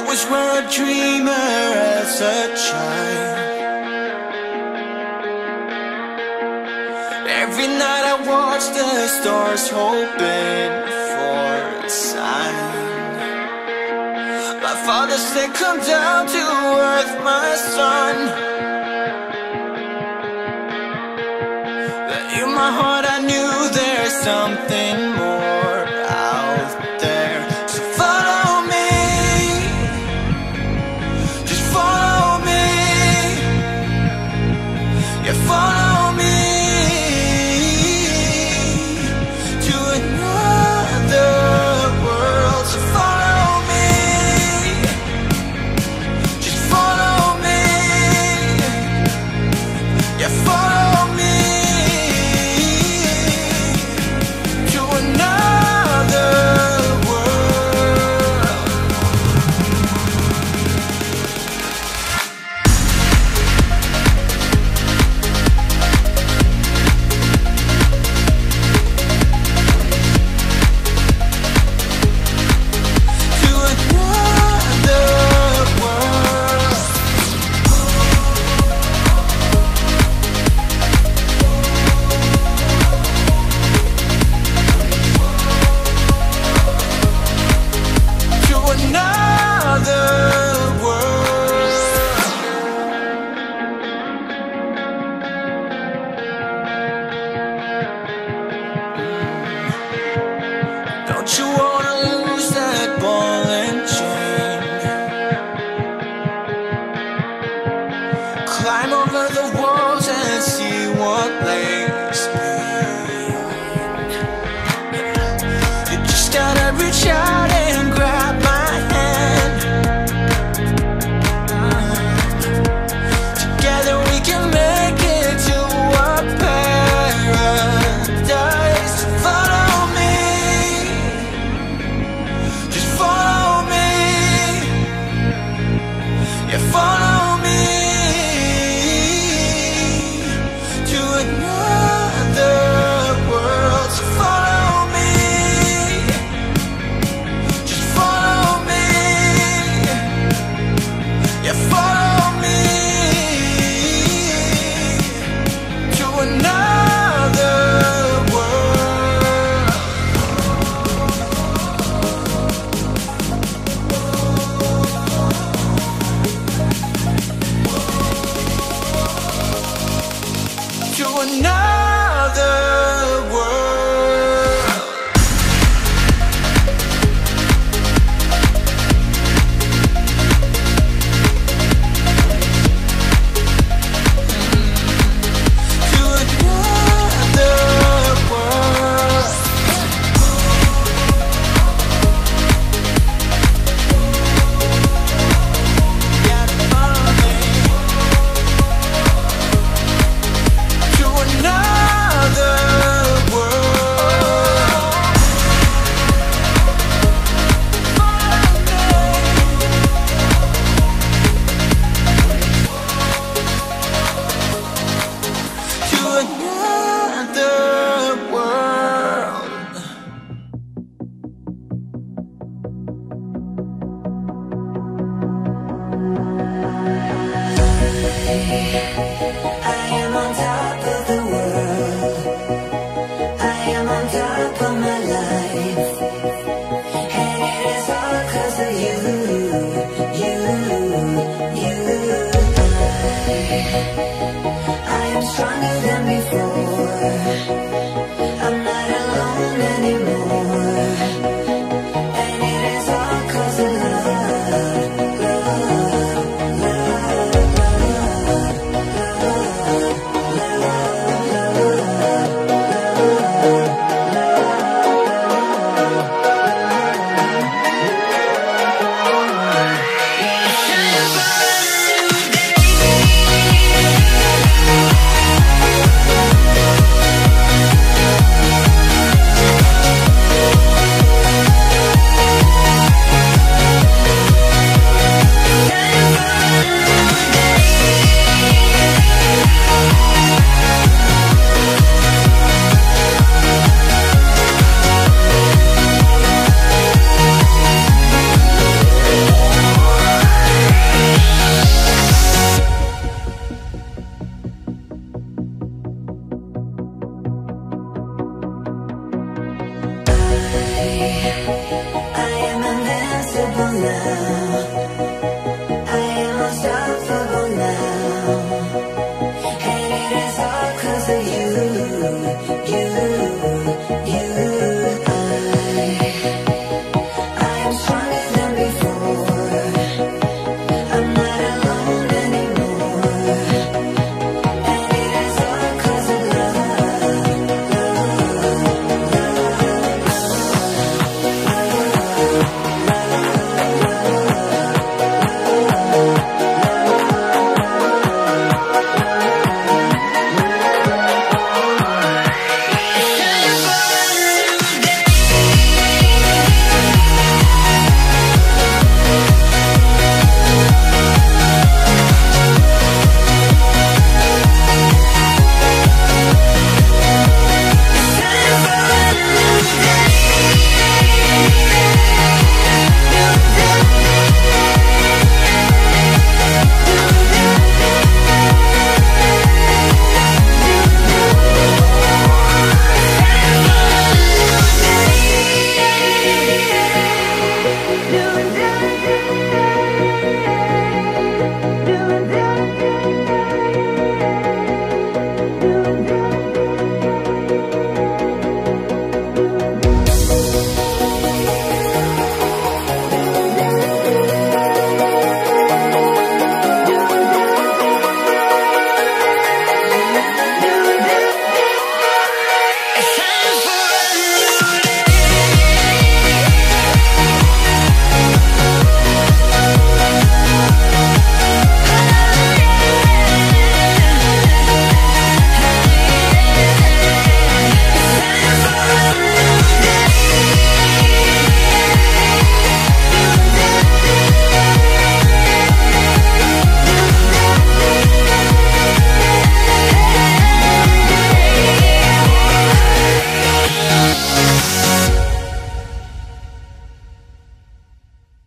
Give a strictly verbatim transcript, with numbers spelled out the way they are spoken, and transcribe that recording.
always were a dreamer as a child. Every night I watch the stars hoping for a sign. My father said, come down to earth, my son. But in my heart I knew there's something more out there. So follow me, just follow me. Yeah, follow me to another world. So follow me, just follow me. Yeah, follow me. Don't you wanna lose that ball and chain? Climb over the walls and see what lays behind. You just gotta reach out and grab my hand. Together we can make it to a paradise. Follow me, just follow me. Yeah, follow me to another world. So follow me, just follow me. Yeah, follow me to another world. To another world. To another world. Yeah, follow me to another world. To another world. I am on top of the world. I am on top of my life. And it is all 'cause of you, you, you. I, I am stronger than before. I'm not alone anymore. And it is all 'cause of love, love, love, love. now.